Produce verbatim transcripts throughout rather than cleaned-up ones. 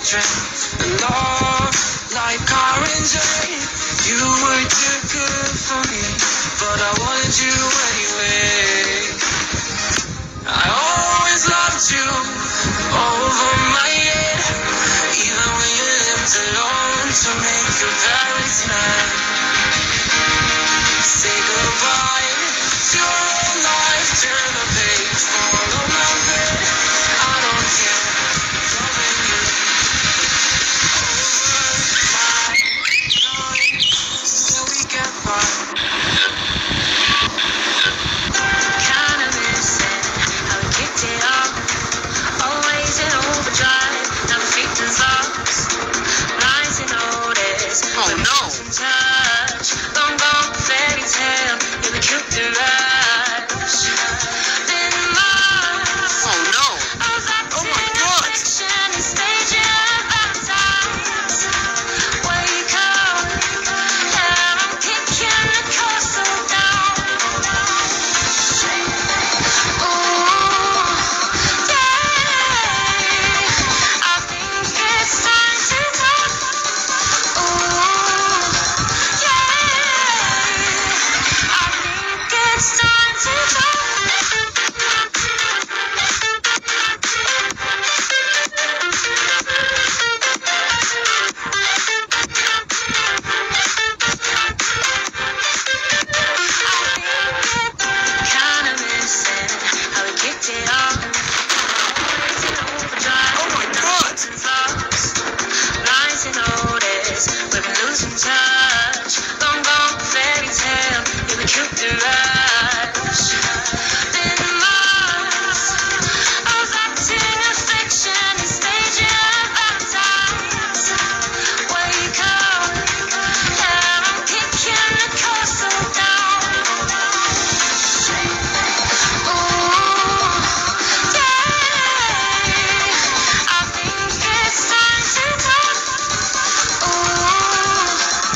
drink along like orange rain. You were too good for me, but I wanted you anyway. I always loved you over my head, even when you lived alone to make your parents mad. Say goodbye to your old life, turn the page, follow my bed. I don't care, loving you over my time till we get by. Kinda missing how we kicked it off, always in overdrive, now the feet is lost. Nice to notice, oh no, touch, long gone fairy tale, in the cute rush. Then Mars, oh no, oh my god. Wake up, and I'm kicking the castle down. Ooh, yeah, I think it's time to talk. Ooh, yeah, I think it's time to talk. Kinda missing how we kicked it off. Always in overdrive. Oh my god! Nice to notice we've been losing touch. Long gone fairy tale, in the cute rush. Then Mars, I was acting affection and staging baptized. Wake up, and I'm kicking the castle down. Ooh, yeah, I think it's time to talk. Ooh,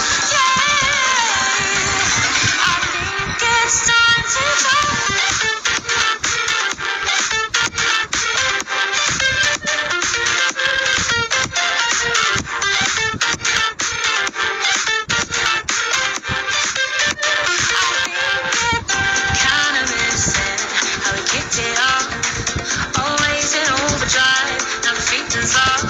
yeah, I think it's time to talk. Kinda missing how we kicked it off, always in overdrive, now the feet is off.